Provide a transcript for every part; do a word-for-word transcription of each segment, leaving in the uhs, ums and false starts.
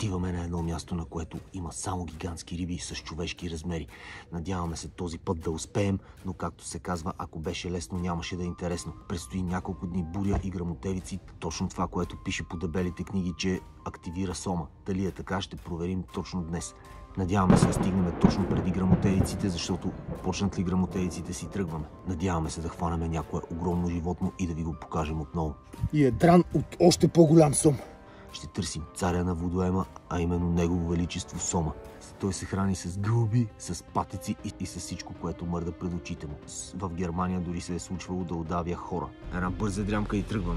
Отиваме на едно място, на което има само гигантски риби с човешки размери. Надяваме се този път да успеем, но както се казва, ако беше лесно, нямаше да е интересно. Предстои няколко дни буря и гръмотевици. Точно това, което пише по дебелите книги, че активира Сома. Дали е така, ще проверим точно днес. Надяваме се да стигнем точно преди гръмотевиците, защото почнат ли гръмотевиците си тръгваме. Надяваме се да хванем някое огромно животно и да ви го покажем отново. И е дран от още по-голям сом. Ще търсим царя на водоема, а именно Негово Величество Сома. Той се храни с гълби, с патици и, и с всичко, което мърда пред очите му. В Германия дори се е случвало да удавя хора. Една бърза дрямка и тръгваме.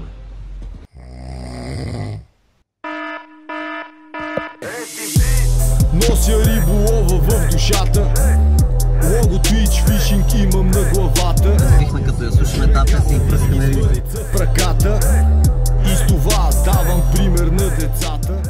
Нося риболова в душата. Лого Twitch Fishing имам на главата. Стихна като я слушаме тази песен и пръскаме риби В ръката. И с това давам пример на децата.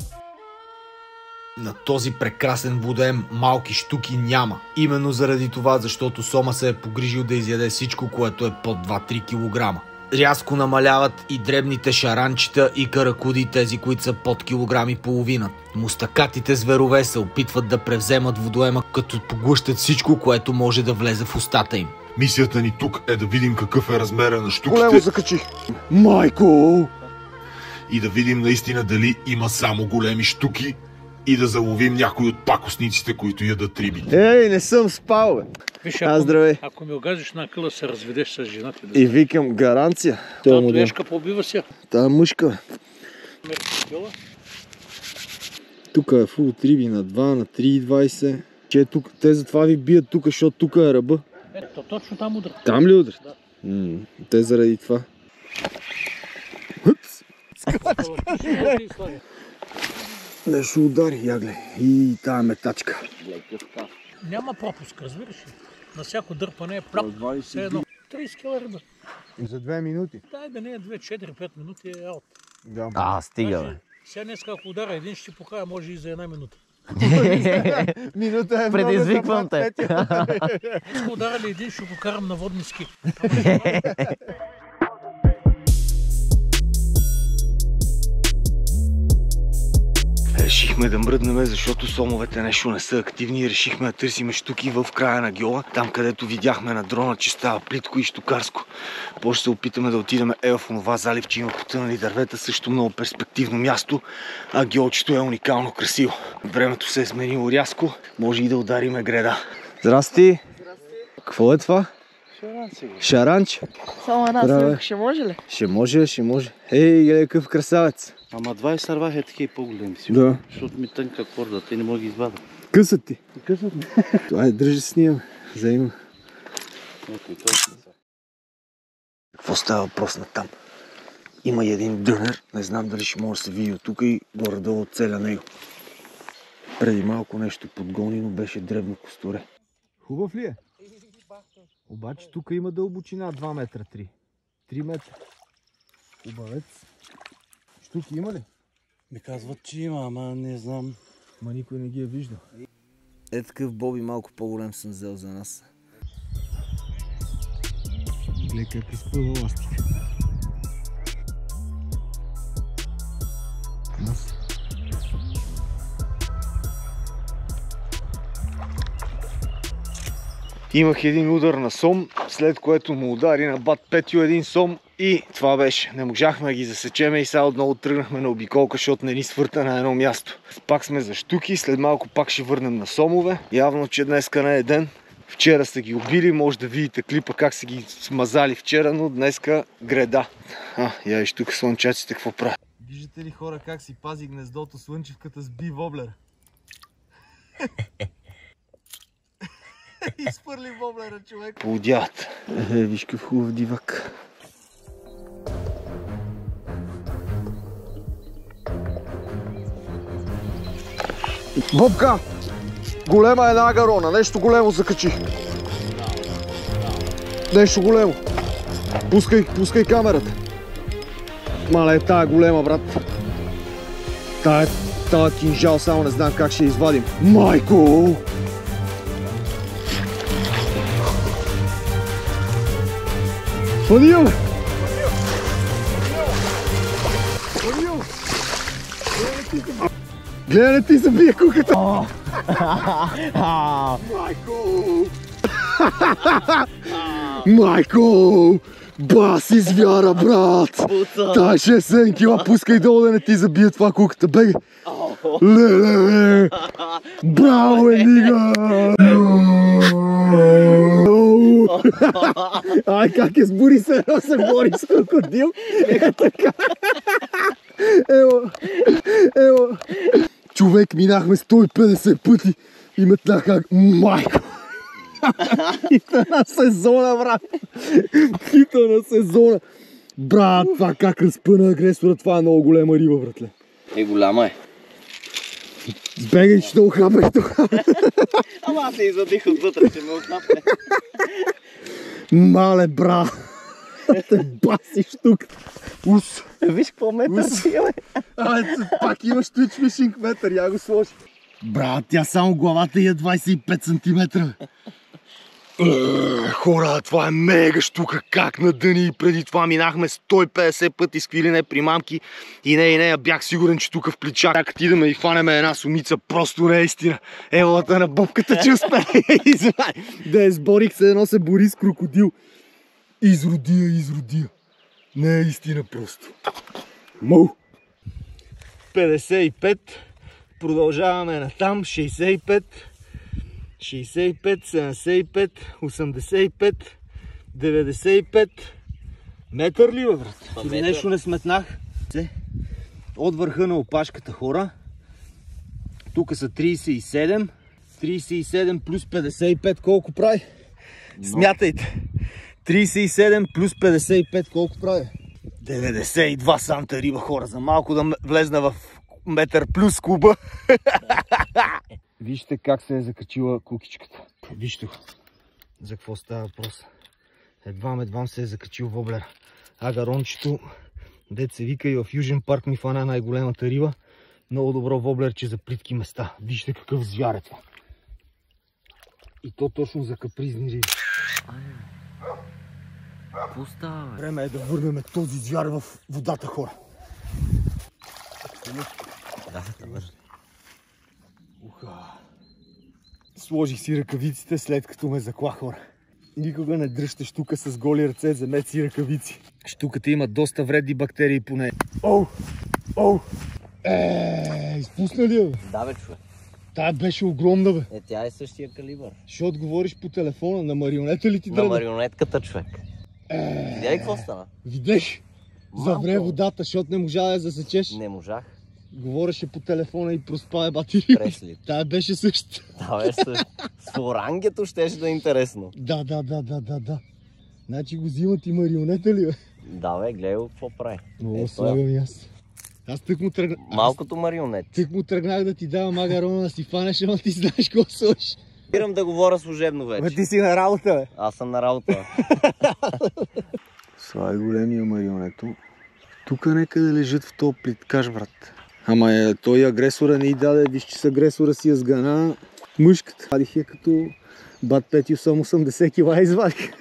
На този прекрасен водоем малки щуки няма. Именно заради това, защото Сома се е погрижил да изяде всичко, което е под два-три килограма. Рязко намаляват и дребните шаранчета и каракуди, тези, които са под килограм и половина. Мустакатите зверове се опитват да превземат водоема, като поглъщат всичко, което може да влезе в устата им. Мисията ни тук е да видим какъв е размера на щуките. Големо закачих. Майко! И да видим наистина дали има само големи щуки и да заловим някои от пакостниците, които ядат рибите. Ей, не съм спал, бе. Виж, А, ако, здравей. ако ми огазиш на къла, се разведеш с жената. Да. И викам гаранция. Та двешка побива се. Та мъжка. Тук е фул риби на два, на три и двайсет. Че тук, те затова ви бият тук, защото тук е ръба. Ето, точно там удрят. Там ли удрят? Да. М, те заради това. Нещо удари, я гледай. И тая метачка. Няма пропуск, разбираш ли? На всяко дърпане е прап. Все едно. трийсет кила риба. За две минути. Дай да не е две, четири, пет минути е аут. Да. А, стига, бе. Сега днес ако удара един, ще ти покажа, може и за една минута. Минута е Предизвиквам те. Ако удара ли един, ще го карам на водни ски. Решихме да мръднем, защото сомовете нещо не са активни и решихме да търсим щуки в края на гьола, там където видяхме на дрона, че става плитко и щукарско. После се опитаме да отидем е в онова заливче, има потънали дървета, също много перспективно място, а гьолчето е уникално красиво. Времето се е сменило рязко, може и да удариме греда. Здрасти! Какво е това? Шаранче. Шаранч? Само една Здраве. снимка, ще може ли? Ще може, ще може. Ей, гледай какъв красавец. Ама двайсет сървах е такива по-големи си. Да. Защото ми тънка корда, те не мога да ги извадя. Късат ти. Късат ми. Това е, дръжи снимам. Взаимно. Какво става въпрос на там? Има и един дънер, не знам дали ще може да се види от тук и горе-долу целя него. Преди малко нещо подгони, но беше дребно косторе. Хубав ли е? Обаче тук има дълбочина два метра три. три метра. Хубавец. Щуки има ли? Ми казват, че има, ама не знам. Ма никой не ги е виждал. Е такъв боби малко по-голем съм взел за нас. Гледай как изпълва ластик. Нас. Имах един удар на сом, след което му удари на бат Петю един сом и това беше. Не можахме да ги засечеме и сега отново тръгнахме на обиколка, защото не ни свърта на едно място. Пак сме за щуки, след малко пак ще върнем на сомове. Явно, че днеска не е ден. Вчера са ги убили, може да видите клипа как са ги смазали вчера, но днеска греда. А, я виж тук слънчаците какво правят. Виждате ли хора как си пази гнездото слънчевката с би воблер? Изпърли воблера, човек. Поудяват. Е, виж какъв хубав дивак. Бобка! Голема една агарона, нещо големо закачих. Нещо големо. Пускай, пускай камерата. Мале, тая голема, брат. Тая, тая кинжал, само не знам как ще извадим. Майко! Фанил! Гледай, не ти забие куката! Майко! Майко! Баси звяра, брат! Дай шестдесет кила, пускай долу да не ти забие това куката, беги! Леле! Браво, Енига! Ай, как е сбури се, едно се бори с крокодил. Е така. Ево, ево. Човек, минахме сто и петдесет пъти и метнаха майко. Хита на сезона, брат. Хита на сезона. Брат, това как разпъна агресора, това е много голема риба, братле. Е, голяма е. Сбегай, че да охапе, то хапе. Ама аз се изадих отвътре, че ме охапе. Мале, бра. Те басиш тук. Ус. Виж какво метър си е, бе. Абе, пак имаш Twitch Fishing метър, я го сложи. Брат, тя само главата е двайсет и пет сантиметра. Хора, това е мега штука, как надъни, и преди това минахме сто и петдесет пъти с квилине при мамки и не и нея бях сигурен, че тук в плеча, как идеме и фанеме една сумица, просто не е истина. Еволата на бобката, че успее да извади. Да я сборих се, едно се бори с крокодил. Изродия, изродия. Не е истина просто. Му. петдесет и пет, продължаваме натам, шейсет и пет. шейсет и пет, седемдесет и пет, осемдесет и пет, деветдесет и пет. Метър ли, бе, брат? Или нещо не сметнах? От върха на опашката, хора. Тук са трийсет и седем. трийсет и седем плюс петдесет и пет колко прави? Смятайте. трийсет и седем плюс петдесет и пет колко прави? деветдесет и два санта риба, хора. За малко да влезна в метър плюс клуба. Вижте как се е закачила кукичката. Вижте го. За какво става въпрос. Едвам, едвам се е закачил воблера. Агарончето, дет се вика, и в Южен парк ми фана най-големата риба. Много добро воблерче за плитки места. Вижте какъв звяр е това. И то точно за капризни риби. Какво става, бе? Време е да върнем този звяр в водата, хора. Да, да върна. Уха. Сложих си ръкавиците, след като ме закла, хора. Никога не дръжте щука с голи ръце, вземете си ръкавици. Щуката има доста вредни бактерии по нея. Оу! Оу! Еее, изпусна ли я, бе? Да, бе, човек. Тая беше огромна, бе. Е, тя е същия калибър. Ще отговориш по телефона, на марионета ли ти На дръда? марионетката, човек. Еее... Видя ли какво стана? Видеш? Завре водата, защото не можа да я засечеш. Не можах. Говореше по телефона и проспа е батерия. Пресли. Тая беше същата. Да, бе, с, с орангето щеше да е интересно. Да, да, да, да, да, да. Значи го взимат и марионета ли, бе? Да, бе, гледай го какво прави. Много Е, слагам и аз. Аз тък му тръгнах. Малкото марионет. Тък му тръгнах да ти давам агарона да си фанеш, ама ти знаеш какво сложиш. Спирам да говоря служебно вече. Бе, ти си на работа, бе. Аз съм на работа. Това е големия марионето. Тук нека да лежат в този плиткаш, брат. Ама е, той агресора не й даде, виж, че с агресора си я сгана мъжката. Вадих я като бат Петю, само осемдесет кила извадих.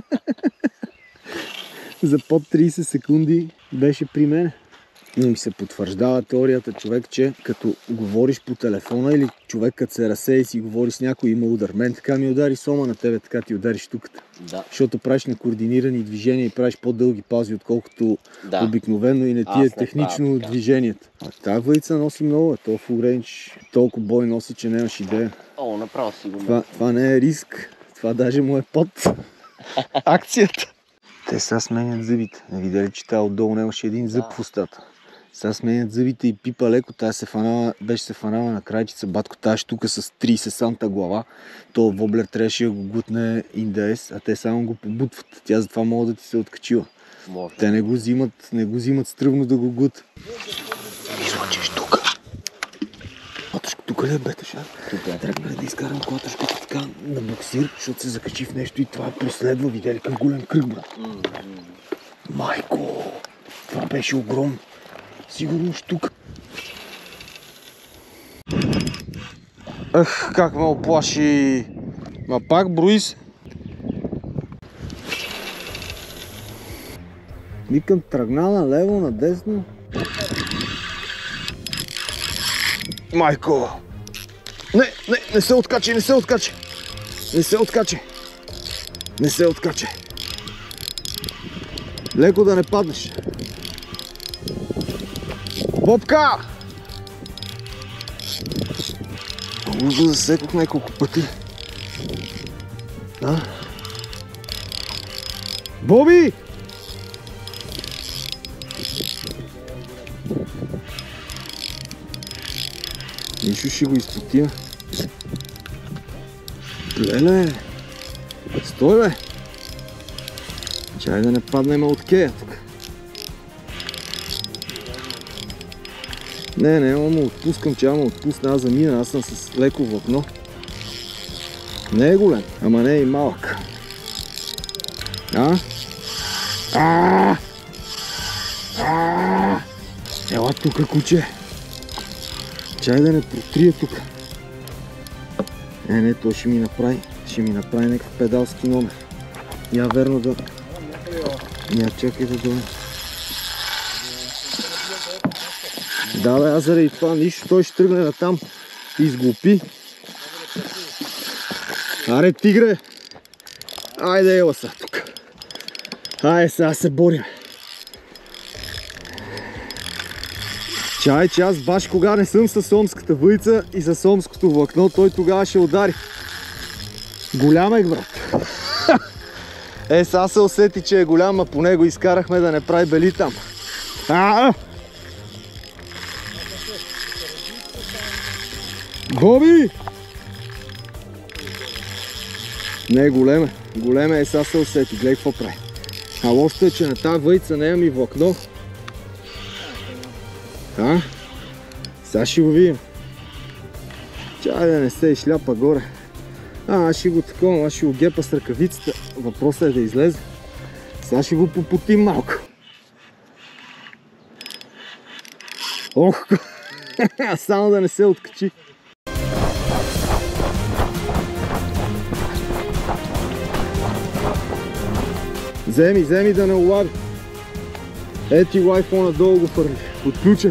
За под трийсет секунди беше при мен. Но ми се потвърждава теорията, човек, че като говориш по телефона или човек като се разсее и си говори с някой, има удар. Мен така ми удари сома, на тебе така ти удариш штуката. Да. Защото правиш некоординирани движения и правиш по-дълги паузи, отколкото Да. обикновено и не ти е технично движението. А тази въйца носи много, то full range, толкова бой носи, че нямаш идея. О, направо си го. Това, това не е риск, това даже му е под акцията. Те сега сменят зъбите. Не видели, че тази отдолу нямаше един зъб в устата. Сега сменят зъбите и пипа леко, тая се фанала, беше се фанала на крайчица. Батко, тази штука с трийсет санта глава, то воблер трябваше да го гутне индес, а те само го побутват. Тя затова мога да ти се откачила. Може. Те не го взимат, не го взимат стръвно да го гут. Излъчиш тук. Котушка, тук ли е бетеша? Тук е. Трябва да изкарам котушката така на боксир, защото се закачи в нещо и това преследва. Видели към голям кръг, брат. Майко, това беше огромно. Сигурно штука. Ах, как ме оплаши. Ма пак брои се. Викам, тръгна на лево, на десно. Майко! Не, не, не се откачи, не се откачи! Не се откачи! Не се откачи! Леко да не паднеш. Бобка! Уж го засекох няколко пъти. А? Боби! Нищо ще го изпотима. Леле! Стой, бе! Чай да не паднем от кея тук. Не, не, ама отпускам, че ама отпусна, аз замина, аз съм с леко влакно. Не е голем, ама не е и малък. А? Ааа! Ааа! Ела тука, куче! Чай да не протрия тук. Не, не, той ще ми направи, ще ми направи някакъв педалски номер. Я верно да... Я чакай да дойде. Да, бе, аз заради това нищо, той ще тръгне на там и изглупи. Аре, тигре! Айде, ела са тук. Айде, сега се борим. Чай, че аз баш кога не съм с омската въйца и с омското влакно, той тогава ще удари. Голям е, брат. Е, сега се усети, че е голям, а по него изкарахме да не прави бели там. А-а! Боби! Не, големе. Големе е, сега се усети. Гледай какво прави. А лошото е, че на тази въйца не имам и влакно. А? Сега ще го видим. Чай да не се изшляпа горе. А, аз ще го такова, аз ще го гепа с ръкавицата. Въпросът е да излезе. Сега ще го попотим малко. Ох! Само да не се откачи. Вземи, вземи да не улави. Ети лайфона долу го фърли. Отключен.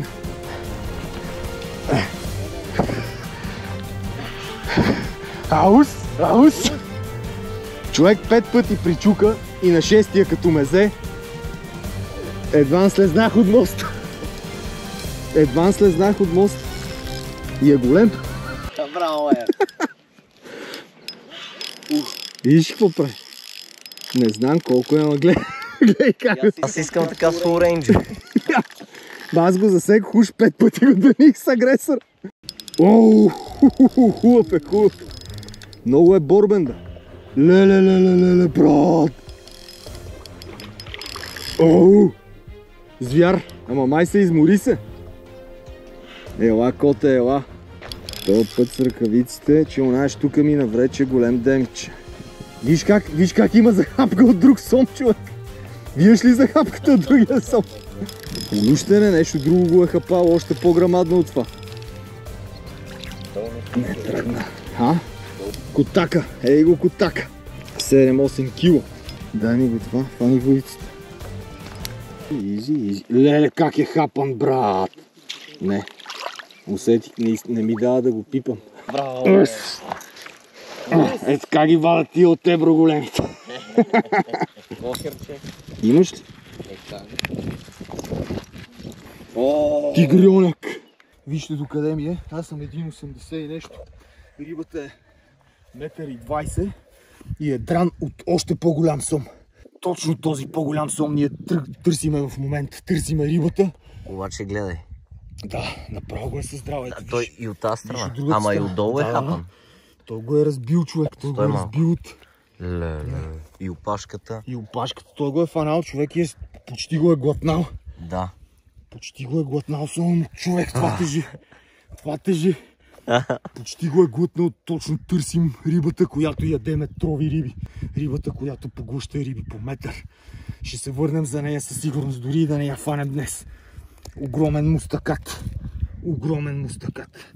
Аус! Аус! Човек пет пъти причука и на шестия като ме взе, едвам слезнах от моста. Едвам слезнах от моста. И е голем. Браво, е! Виж какво прави. Не знам колко е, ама гледай. Гледай как. Аз искам така с оренджи. Аз го засекох уж пет пъти го дъних с агресор. Оу, хубав е, хубав. Много е борбен, да. Леле, леле, леле, брат. Оу, звяр. Ама май се измори се. Ела, коте, ела. Този път с ръкавиците, че оная штука ми наврече голем демидж. Виж как, виж как има захапка от друг сом, човек. Виждаш ли захапката от другия сом? Улющене, нещо друго го е хапало, още по-грамадно от това. Не тръгна. А? Котака, ей го котака. седем-осем кило. Дай ми го това, фани войцата. Изи, изи. Леле, как е хапан, брат. Не. Усетих, не, не ми дава да го пипам. Браво! Ето как ги вадат тия от тебро големите. Кохерче. Имаш ли? Е, как? Тигрионък! Вижте докъде ми е. Аз съм един осемдесет и нещо. Рибата е метър и двайсет и е дран от още по-голям сом. Точно този по-голям сом ние търсиме в момента. Търсиме рибата. Обаче гледай. Да, направо го е със здраве. Да, той и от тази страна. Ама и отдолу е да, хапан. Той го е разбил, човек. Той го е разбил от... Леле. И опашката. И опашката. Той го е фанал, човек, и е... почти го е глътнал. Да. Почти го е глътнал само, човек, това тежи. Това тежи. Почти го е глътнал, точно търсим рибата, която яде метрови риби. Рибата, която поглъща риби по метър. Ще се върнем за нея със сигурност, дори и да не я фанем днес. Огромен мустакат. Огромен мустакат.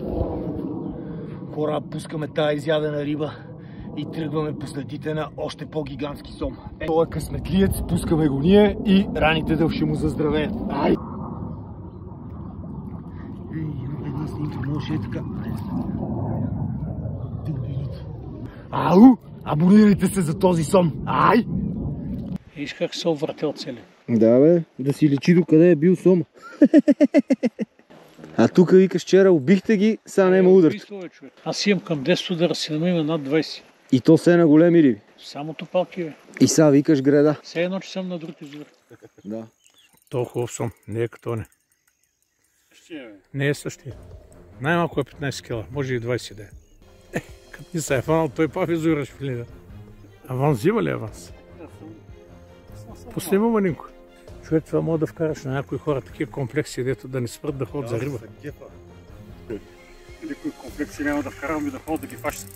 Хора, пускаме тая изядена риба и тръгваме по следите на още по-гигантски сом. Е, той е късметлиец, пускаме го ние и раните да ще му заздравеят. Ай! Ей, имам една снимка, може е така. Ау! Абонирайте се за този сом! Ай! Виж как се увъртел цели. Да бе, да си личи до къде е бил сома. А тук викаш вчера убихте ги, сега няма удар. Аз имам към десет удара, си има над двайсет. И то се на големи риби. Само топалки бе. И сега викаш греда. Все едно, че съм на друг извор. Да. Толкова хубав сом, не е като не. Не е същия. Най-малко е петнайсет кила, може и двайсет да е. Е, като ни се е фанал, той пак изораш в лида. Аванс взима ли аванс? Пусни му манинко. Човек, това мога да вкараш на някои хора такива комплекси, дето да не спрат да ходят за риба. Никой комплекси няма да вкарам и да ходят да ги фащат.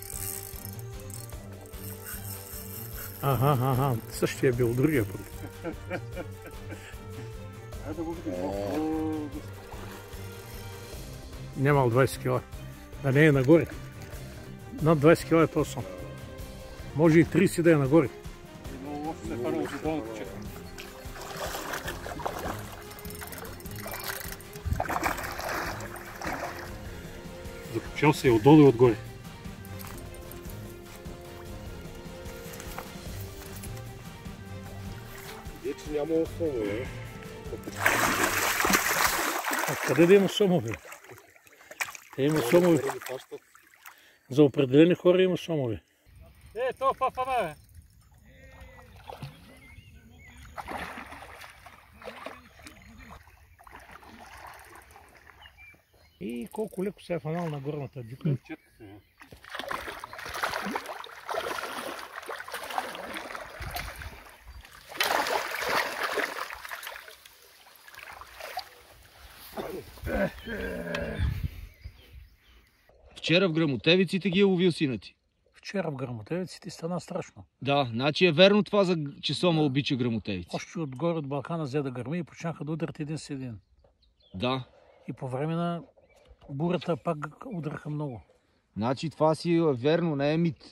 Аха, аха, същия е бил другия път. Айде да го видим. Нямал двайсет кила. Да не е нагоре. Над двайсет кила е този сом. Може и трийсет да е нагоре. Много лошо се е фарало за долната чета. Закачал се е отдолу и отгоре. Вече няма сомове. А къде да има сомове? Те има сомове. За определени хора има сомове. Е, то папа, бе! И колко леко се е фанал на горната дюка. Вчера в Грамотевиците ги е ловил сина ти. Вчера в Грамотевиците стана страшно. Да, значи е верно това, за, че Сома обича Грамотевици. Още отгоре от Балкана взе да гърми и почнаха да ударят един с един. Да. И по време на бурата пак удараха много. Значи това си е верно, не е мит.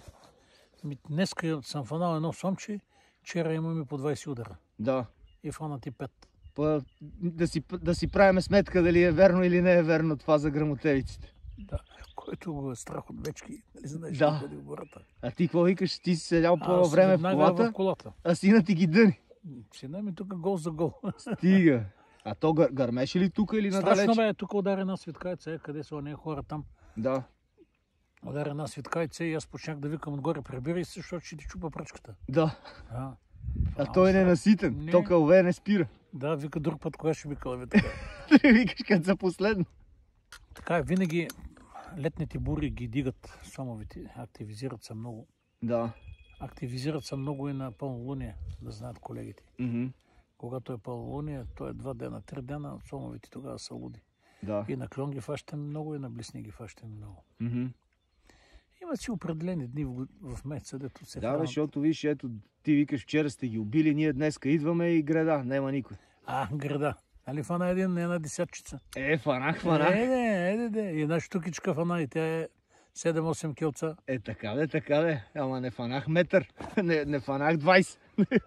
Днеска съм фанал едно сомче, вчера имаме по двайсет удара. Да. И фанати пет. Па, да, си, да си правим сметка дали е верно или не е верно това за Грамотевиците. Да, който го е страх от вечки, нали знаеш да. къде в гората. А ти какво викаш? Ти си седял по време в колата, в колата, а сина ти ги дъни. Сина ми тук гол за гол. Стига. А то гър, гърмеше ли тук или надалеч? Страшно бе, тук удари една светкайца, къде са онея хора там. Да. Удари една светкайца и аз почнах да викам отгоре, прибирай се, защото ще ти чупа пръчката. Да. А, а той не е наситен, не. То кълве не спира. Да, вика друг път, кога ще ми кълве така. Ти викаш като за последно. Така, винаги летните бури ги дигат сомовите, активизират се много. Да. Активизират се много и на пълнолуние, да знаят колегите. Mm-hmm. Когато е пълнолуние, то е два дена, три дена, сомовите тогава са луди. Да. И на клон ги фащаме много, и на блесни ги фащаме много. Mm-hmm. Има си определени дни в, в месеца, дето се да, хранат. Да, защото виж, ето ти викаш, вчера сте ги убили, ние днеска идваме и града, няма никой. А, града. Али фана един, не една десятчица. Е, фанах, фанах. Е, не, е, не, и една штукичка фана и тя е седем-осем килца. Е, така де, така де. Ама не фанах метър, не, не фанах двайсет.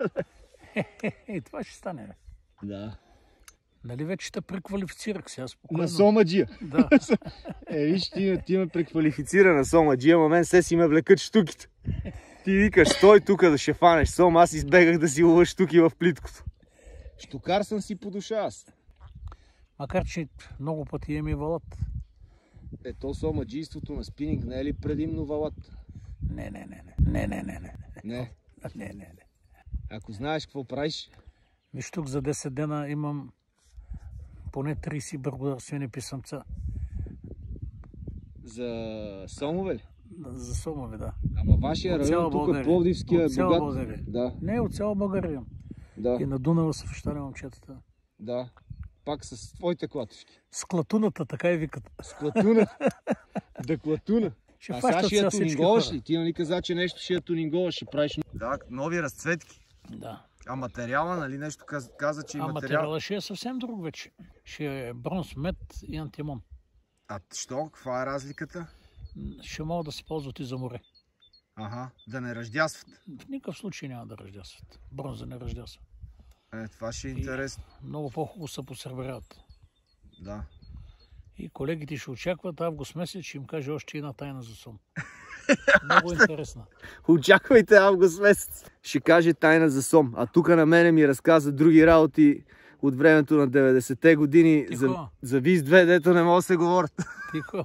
Е, това ще стане, бе. Да. Нали вече те преквалифицирах сега спокойно. На Сомаджия. Да. Е, виж, ти, ти ме преквалифицира на Сомаджия, ама мен се си ме влекат штуките. Ти викаш, стой тук да ще фанеш сом, аз избегах да си лова штуки в плиткото. Штукар съм си по душа аз. Макар, че много пъти имам и валат. Ето сомаджийството на спининг не е ли предимно валат? Не, не, не, не. Не, не, не, не. Не? Не, не, не. Ако знаеш какво правиш? Виж, тук за десет дена имам поне трийсет благодарствени писъмца. За сомове ли? За сомове, да. Ама вашия район тук Пловдивския е богат. България. Да. Не, от цяла България. Да. И на Дунава са фащали момчетата. Да. Пак с твоите клатушки. С клатуната, така и викат. С клатуната? Да, клатуна. Ще а сега ще я тунинговаш ли? Ти нали каза, че нещо ще я тунинговаш, ще правиш... Да, нови разцветки. Да. А материала, нали нещо каза, каза че и а материал... А материала ще е съвсем друг вече. Ще е бронз, мед и антимон. А що? Каква е разликата? Ще могат да се ползват и за море. Ага, да не ръждясват. В никакъв случай няма да ръждясват. Бронза не ръждясва. Е, това ще е интересно. И много по-хубаво се посърберяват. Да. И колегите ще очакват август месец, ще им каже още една тайна за сом. Много интересна. Очаквайте август месец. Ще каже тайна за сом. А тук на мене ми разказа други работи от времето на деветдесетте години. За, за Виз две, дето не мога да се говорят. Тихо.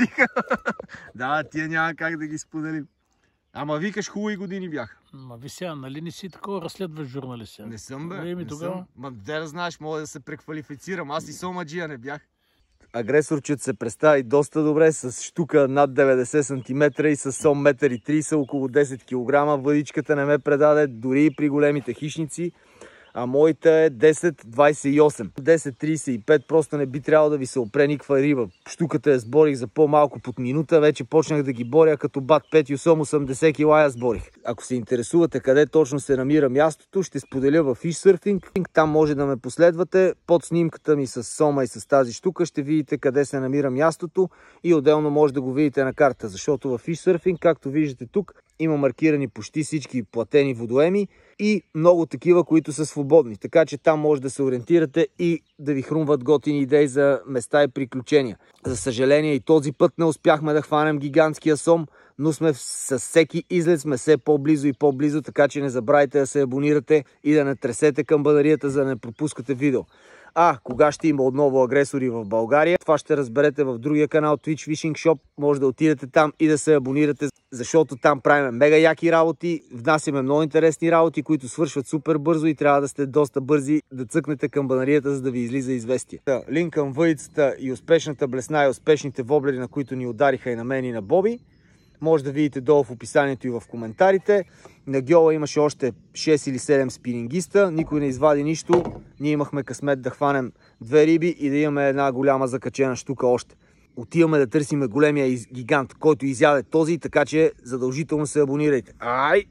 Да, тия няма как да ги споделим. Ама викаш, хубави години бяха. Ма ви сега, нали не си такова разследваш журналист? Не съм, бе. Не, не тогава. съм. Ма де да знаеш, мога да се преквалифицирам. Аз и сомаджия не бях. Агресорчет се представи доста добре с щука над деветдесет сантиметра и с сом метър и трийсет, около десет килограма. Въдичката не ме предаде дори и при големите хищници. А моята е десет двайсет и осем. десет трийсет и пет просто не би трябвало да ви се опре никаква риба. Щуката я сборих за по-малко под минута. Вече почнах да ги боря като бат Петю сом осемдесет кила я сборих. Ако се интересувате къде точно се намира мястото, ще споделя във Fishsurfing. Там може да ме последвате. Под снимката ми с сома и с тази щука ще видите къде се намира мястото и отделно може да го видите на карта, защото във Fishsurfing, както виждате тук, има маркирани почти всички платени водоеми и много такива, които са свободни. Така че там може да се ориентирате и да ви хрумват готини идеи за места и приключения. За съжаление и този път не успяхме да хванем гигантския сом, но сме с всеки излет сме все по-близо и по-близо, така че не забравяйте да се абонирате и да не тресете камбанарията, за да не пропускате видео. А, кога ще има отново агресори в България, това ще разберете в другия канал Twitch Fishing Shop. Може да отидете там и да се абонирате, защото там правим мега яки работи, внасяме много интересни работи, които свършват супер бързо и трябва да сте доста бързи да цъкнете камбанарията, за да ви излиза известие. Линк към въдицата и успешната блесна и успешните воблери, на които ни удариха и на мен и на Боби, може да видите долу в описанието и в коментарите. На Гьола имаше още шест или седем спинингиста, никой не извади нищо. Ние имахме късмет да хванем две риби и да имаме една голяма закачена щука още. Отиваме да търсиме големия гигант, който изяде този, така че задължително се абонирайте. Ай!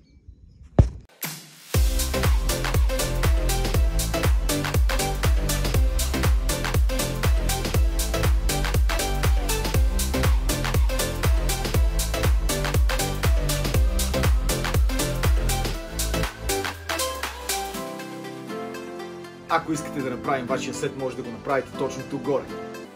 Ако искате да направим вашия сет, може да го направите точно тук горе.